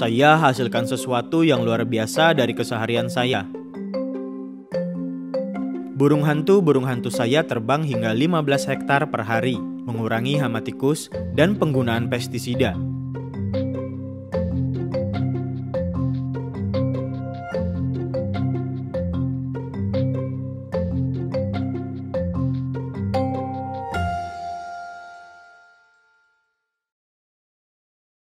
saya hasilkan sesuatu yang luar biasa dari keseharian saya. Burung hantu saya terbang hingga 15 hektar per hari, mengurangi hama tikus dan penggunaan pestisida.